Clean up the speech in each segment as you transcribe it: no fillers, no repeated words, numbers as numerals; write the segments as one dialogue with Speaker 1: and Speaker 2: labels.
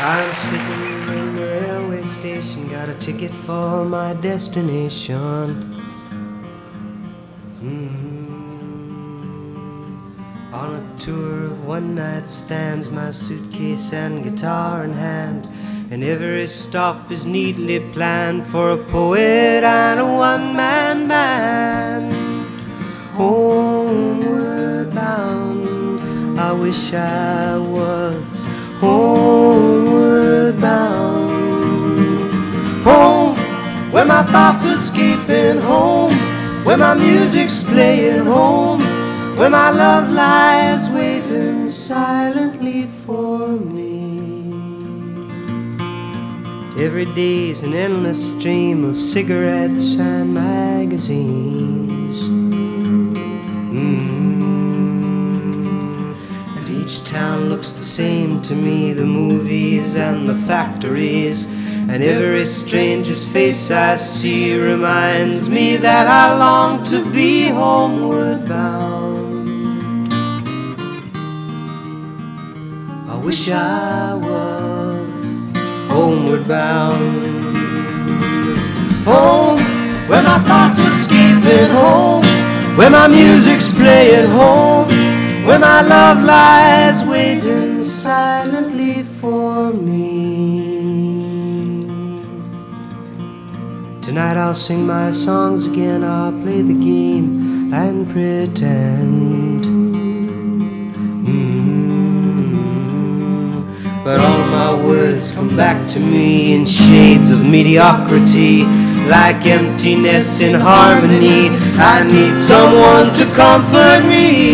Speaker 1: I'm sitting in the railway station, got a ticket for my destination. On a tour of one-night stands, my suitcase and guitar in hand, and every stop is neatly planned for a poet and a one-man band. Homeward bound, I wish I was homeward bound. Home, where my thoughts escaping, home, where my music's playing, home, where my love lies waiting silently for me. Every day's an endless stream of cigarettes and magazines. And each town looks the same to me, the movies and the factories. And every stranger's face I see reminds me that I long to be homeward bound. I wish I was homeward bound. Home, where my thoughts escaping, home, where my music's playing, home, where my love lies waiting silently for me. Tonight I'll sing my songs again, I'll play the game and pretend. But all of my words come back to me in shades of mediocrity, like emptiness in harmony. I need someone to comfort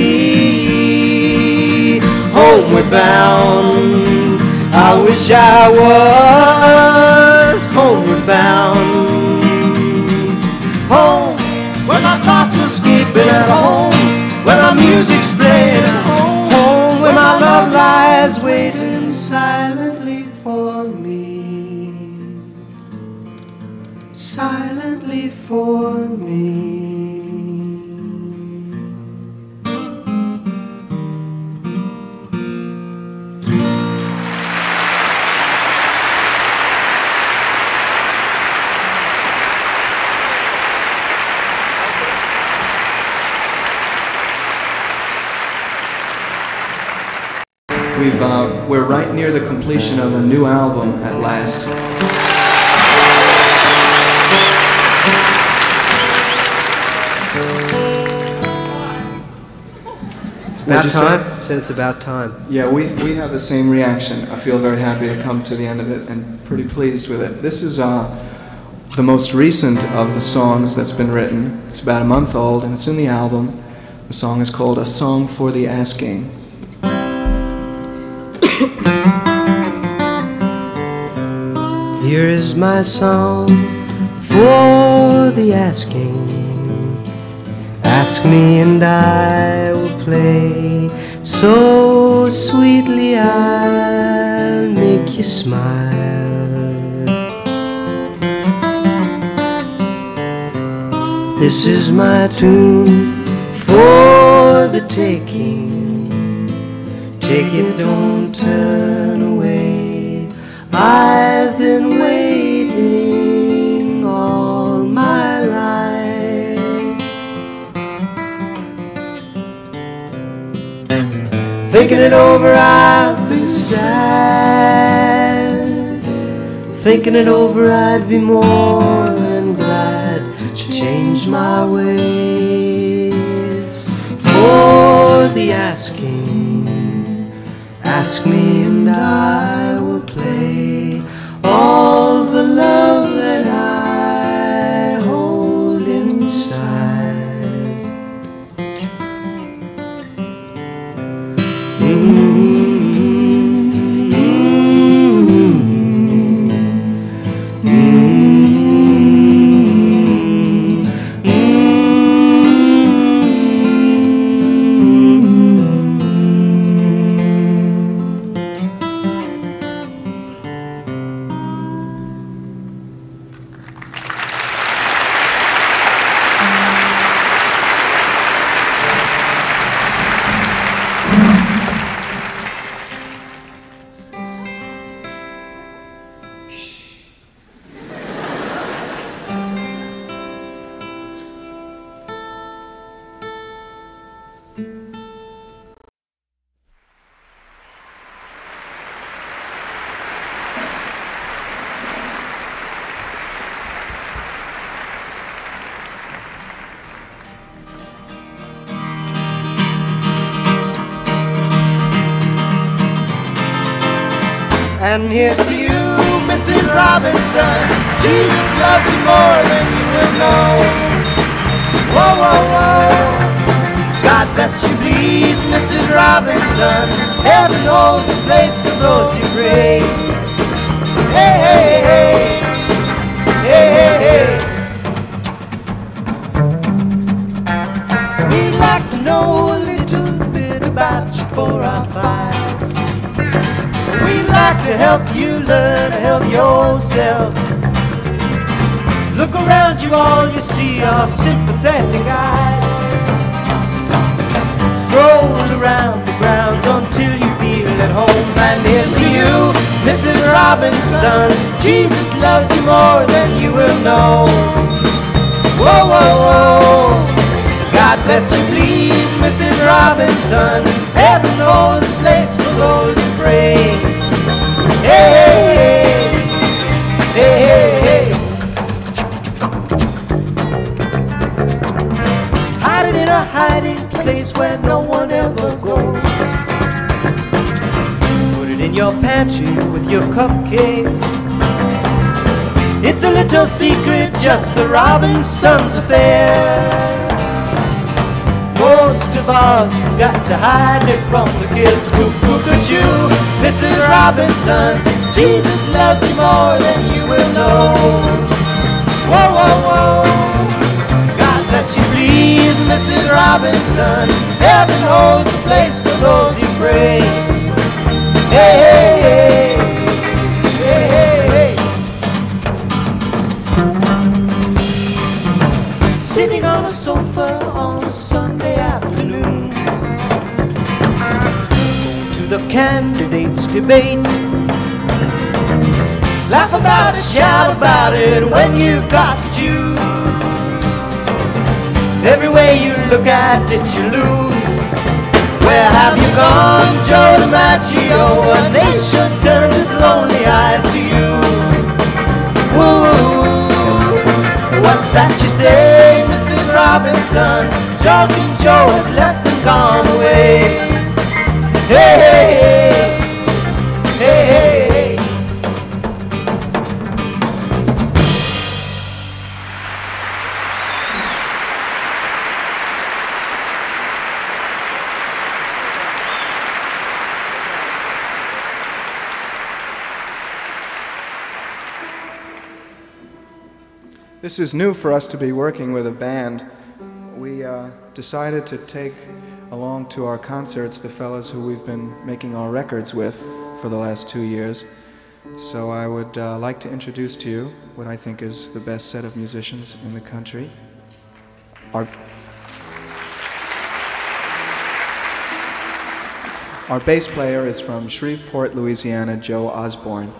Speaker 1: me. Homeward bound, I wish I was homeward bound. Home, where my thoughts escaping, at home, where my music's playing, at home, home, where my love lies waiting silently for me, silently for me.
Speaker 2: We're right near the completion of a new album at last.
Speaker 1: It's about time. Said it's about time.
Speaker 2: Yeah, we have the same reaction. I feel very happy to come to the end of it and pretty pleased with it. This is the most recent of the songs that's been written. It's about a month old and it's in the album. The song is called A Song for the Asking.
Speaker 1: Here is my song for the asking. Ask me and I will play so sweetly I'll make you smile. This is my tune for the taking. Take it, don't turn away. I've been waiting all my life, thinking it over I've been sad, thinking it over I'd be more than glad to change my ways. For the asking, ask me and I will play all the love that I hold inside. And here's to you, Mrs. Robinson. Jesus loves you more than you will know. Whoa, whoa, whoa. God bless you, please, Mrs. Robinson. Heaven holds a place for those who pray. Hey, hey, hey. Hey, hey, hey. We'd like to know a little bit about you for our files. We'd like to help you learn to help yourself. Look around you, all you see are sympathetic eyes. Stroll around the grounds until you feel at home. And here's to you, Mrs. Robinson. Jesus loves you more than you will know. Whoa, whoa, whoa. God bless you, please, Mrs. Robinson. Heaven knows a place for those who pray. Hey, hey, hey, hey, hey. Hide it in a hiding place where no one ever goes. Put it in your pantry with your cupcakes. It's a little secret, just the Robinsons' affair. Most of all, you got to hide it from the kids. Who could you, Mrs. Robinson? Jesus loves you more than you will know. Whoa, whoa, whoa. God bless you, please, Mrs. Robinson. Heaven holds a place for those who pray. Hey, hey, hey. Hey, hey, hey. Sitting on a sofa on a Sunday afternoon, going to the candidates' debate. Laugh about it, shout about it when you've got to choose. Every way you look at it, you lose. Where have you gone, Joe DiMaggio? A nation turned its lonely eyes to you. Woo, what's that you say, Mrs. Robinson? Talking Joe has left and gone away. Hey, hey, hey, hey, hey, hey.
Speaker 2: This is new for us to be working with a band. We decided to take along to our concerts the fellas who we've been making our records with for the last 2 years. So I would like to introduce to you what I think is the best set of musicians in the country. Our bass player is from Shreveport, Louisiana, Joe Osborne.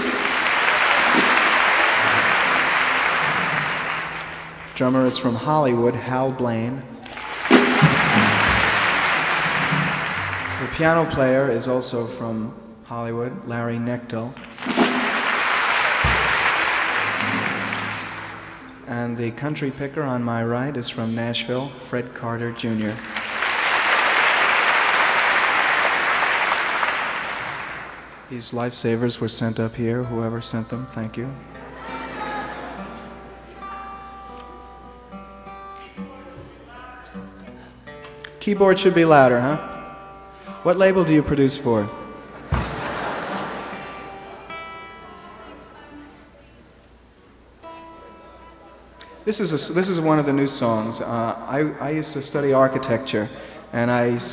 Speaker 2: Drummer is from Hollywood, Hal Blaine. The piano player is also from Hollywood, Larry Knechtel. And the country picker on my right is from Nashville, Fred Carter Jr. These lifesavers were sent up here. Whoever sent them, thank you. Keyboard should be louder, huh? What label do you produce for? This is one of the new songs. I used to study architecture, and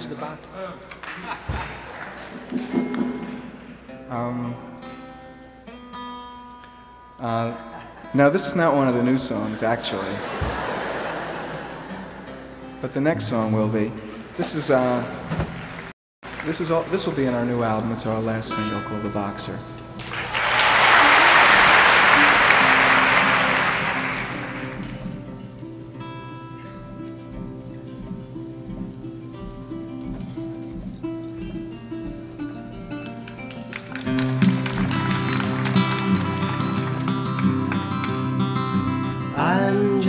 Speaker 2: now this is not one of the new songs, actually. But the next song will be. This will be in our new album. It's our last single called The Boxer.
Speaker 1: I'm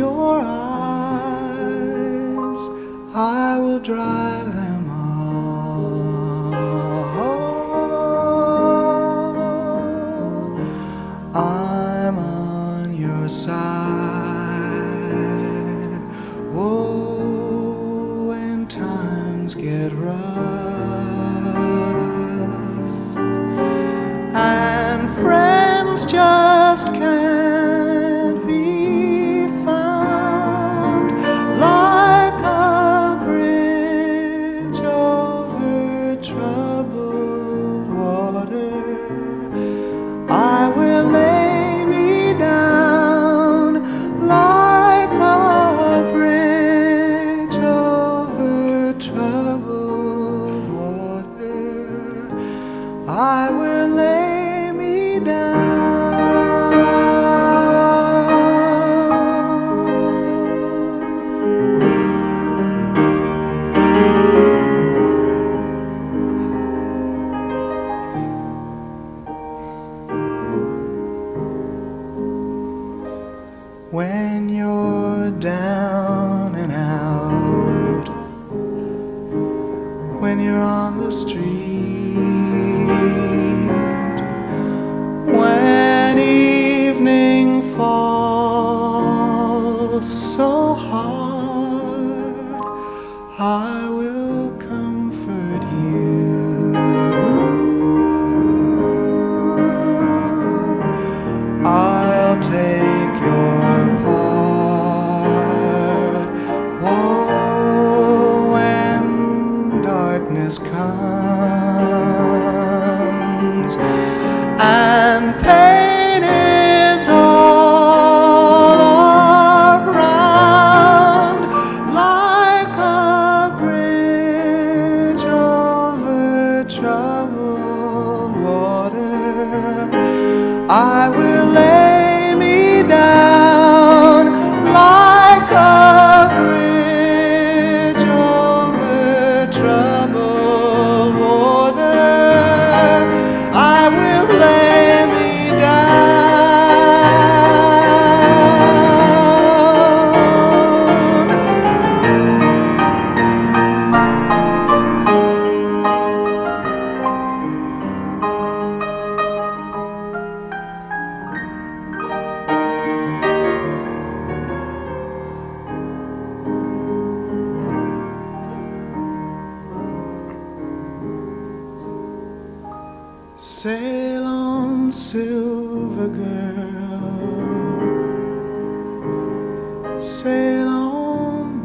Speaker 2: your eyes, I will drive them all. I'm on your side. Whoa, when times get rough and friends just can't be found, like a bridge over troubled water, I will lay me down like a bridge over troubled water. I will lay me down. When you're down and out, when you're on the street, when evening falls so hard, I will comfort you. I'll take your part. Whoa, when darkness comes and pain is all around, like a bridge over troubled water, I will lay me down like a bridge over troubled water. I will lay me Sail on, silver girl, sail on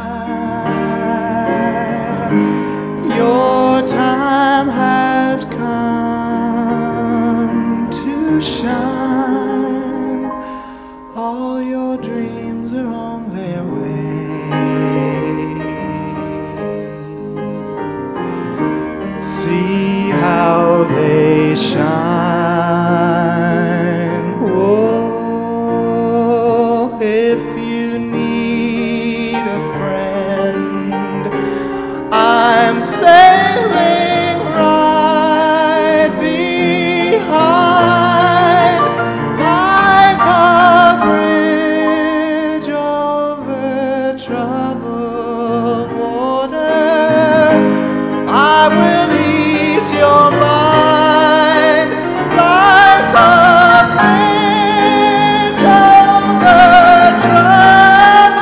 Speaker 2: by. Your time has come to shine. All your dreams are on their way. See how they shine. Whoa, if you need a friend, I'm sailing right behind, like a bridge over troubled water. I will ease your mind like a bridge over troubled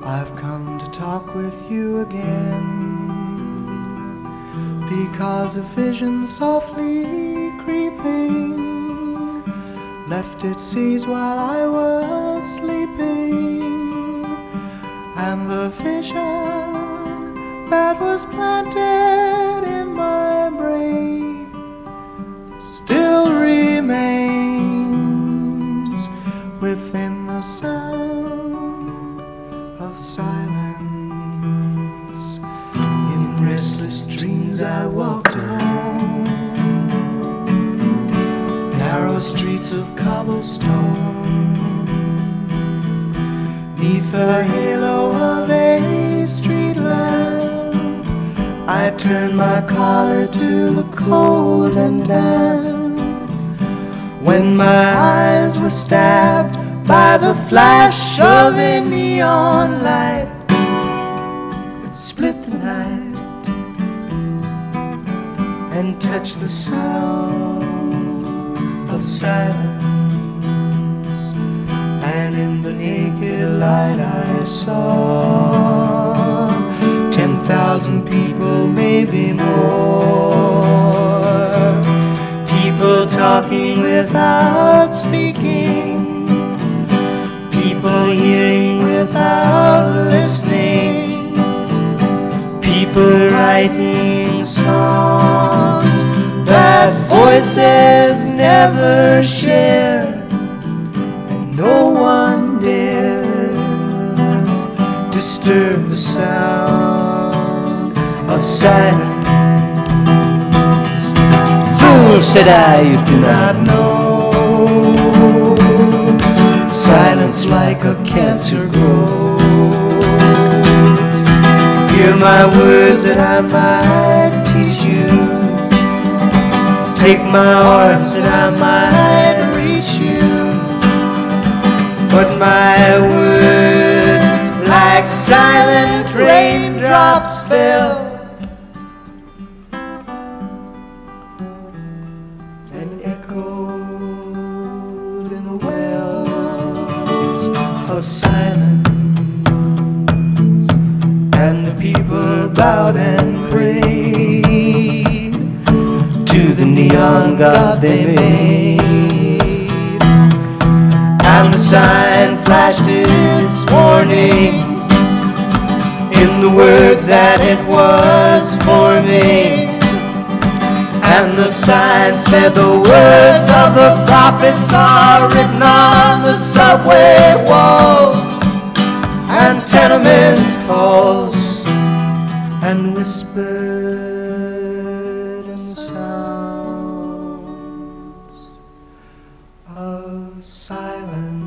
Speaker 1: I've come to talk with you again, because a vision softly creeping left its seeds while I was sleeping, and the vision that was planted in my brain still remains within the sound of silence. In restless dreams I walked alone, narrow streets of cobblestone, neath the halo of a street lamp. I turned my collar to the cold and damp, when my eyes were stabbed by the flash of a neon light that split the night and touched the sound of silence. And in the naked light I saw 10,000 people, maybe more, people talking without speaking, people hearing without listening, people writing songs that voices never share, and no one dare disturb the sound of silence. Fool, said I, you do not know silence like a cancer grows. Hear my words that I might teach you, take my arms that I might reach you, but my words like silent raindrops fell and echoed in the wells of silence, and the people bowed and prayed to the neon god they made, and the sign flashed its warning in the words that it was forming, and the sign said the words of the prophets are written on the subway walls and tenement halls, and whispered in sounds of silence.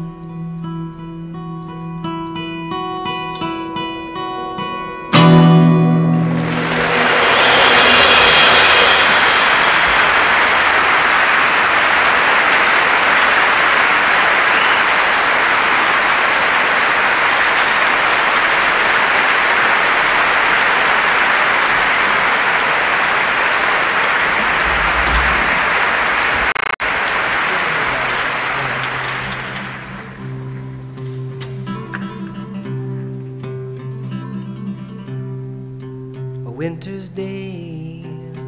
Speaker 1: Winter's day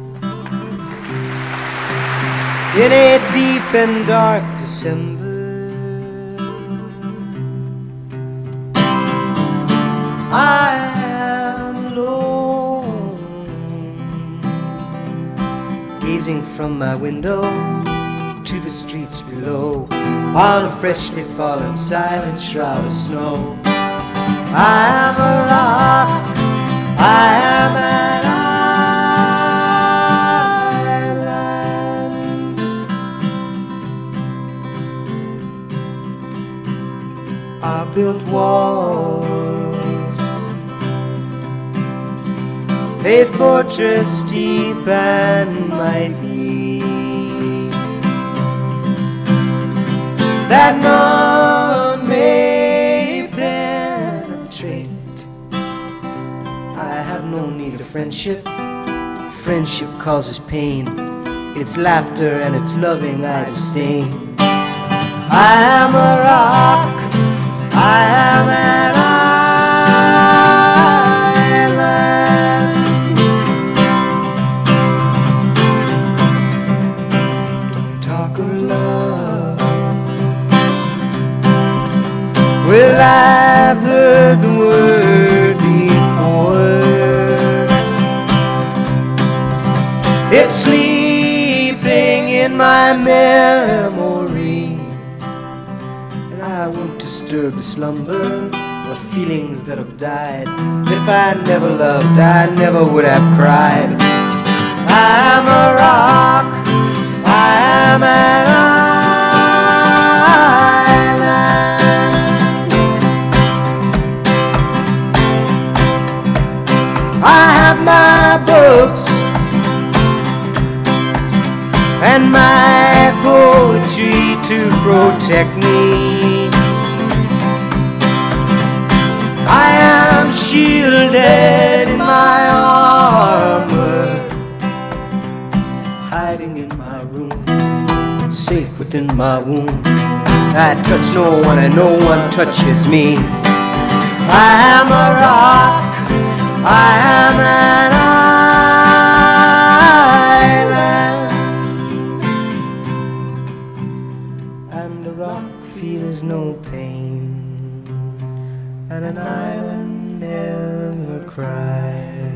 Speaker 1: in a deep and dark December, I am alone, gazing from my window to the streets below on a freshly fallen silent shroud of snow. I am a rock, I am an island. I built walls, a fortress deep and mighty, that none may penetrate. I have no need of friendship. Friendship causes pain. It's laughter and it's loving I disdain. I am a rock, I am an number of feelings that have died. If I never loved, I never would have cried. I'm a rock, I am an island. I have my books and my poetry to protect me. I am shielded in my armor, hiding in my room, safe within my womb. I touch no one and no one touches me. I am a rock, I am an island, and a rock feels no pain, and an island never cries.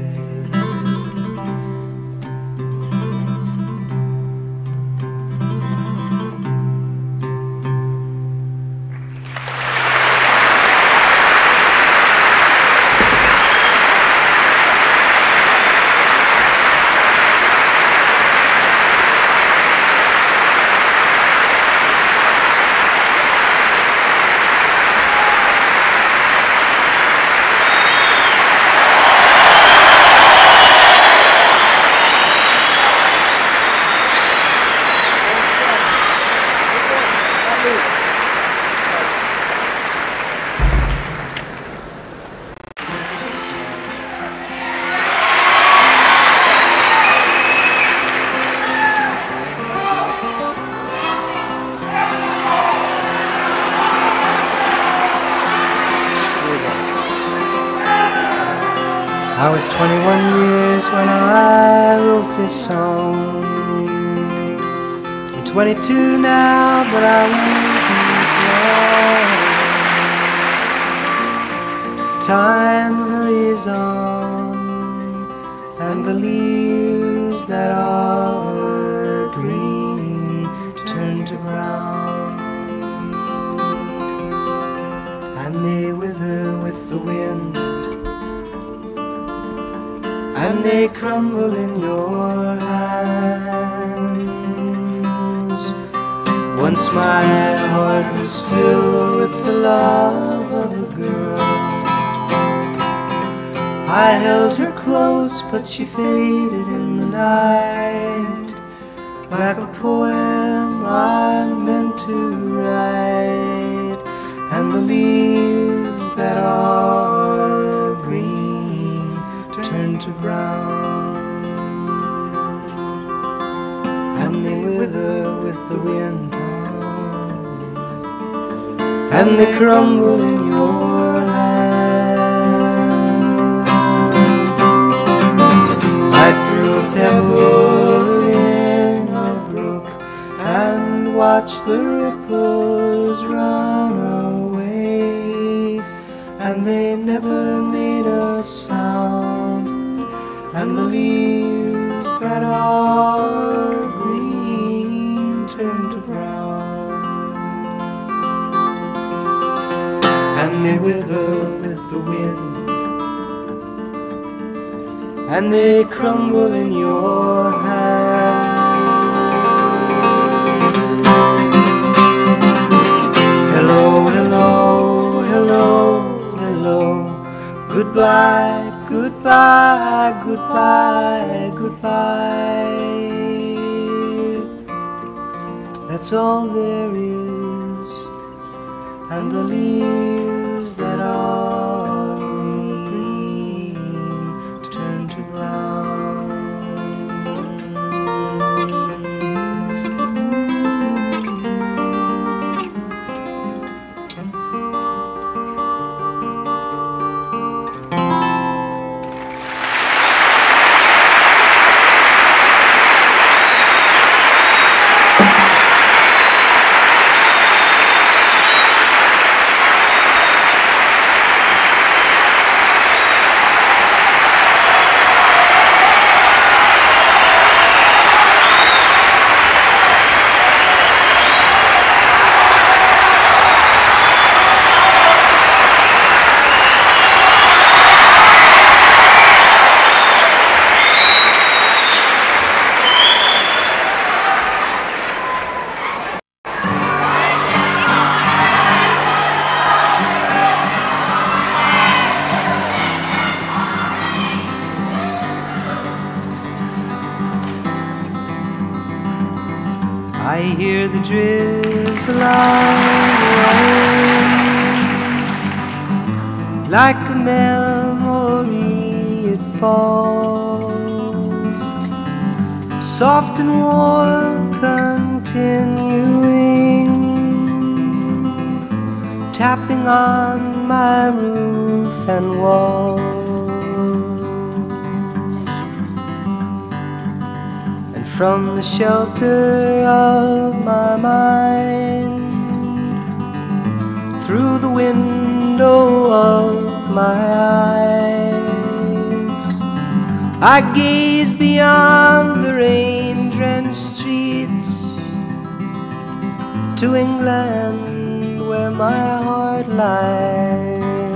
Speaker 1: I was 21 years when I wrote this song. I'm 22 now, but I won't be long. Time hurries on, and the leaves that are green turn to brown, and they wither with the wind, and they crumble in your hands. Once my heart was filled with the love of a girl. I held her close, but she faded in the night, like a poem I meant to write. And the leaves that are green turn to brown, and they wither with the wind, and they crumble in your hand. I threw a pebble in a brook and watched the ripples run away, and they never made a sound. And the leaves that are green turn to brown, and they wither with the wind, and they crumble in your hand. Hello, hello, hello, hello, goodbye. Goodbye, goodbye, goodbye. That's all there is, and the leaves that are green turn to brown. hear the drizzle on the rain. Like a memory it falls, soft and warm, continuing, tapping on my roof and walls. And from the shelter of my mind, through the window of my eyes, I gaze beyond the rain-drenched streets to England, where my heart lies.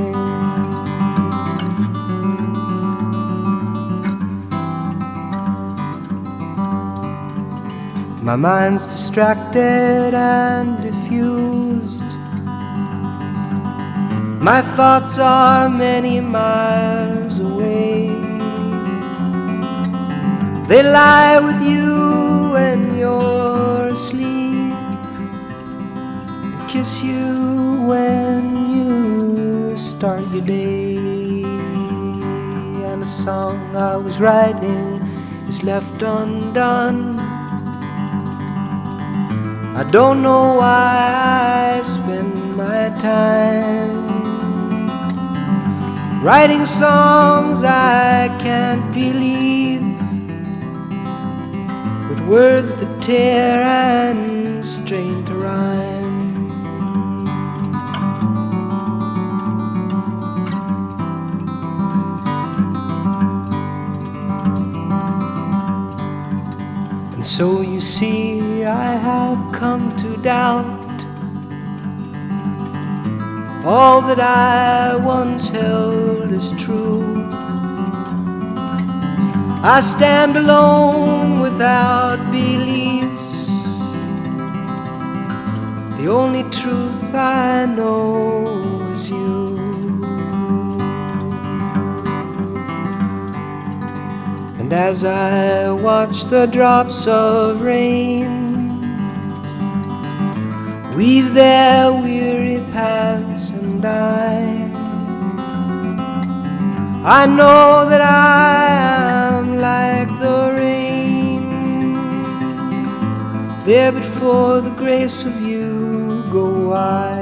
Speaker 1: My mind's distracted and diffused, my thoughts are many miles away. They lie with you when you're asleep, kiss you when you start your day. And a song I was writing is left undone. I don't know why I spend my time writing songs I can't believe, with words that tear and strain to rhyme. And so you see, I have come to doubt all that I once held as true. I stand alone without beliefs. The only truth I know is you. And as I watch the drops of rain weave their weary paths and I know that I am like the rain, there but for the grace of you go I.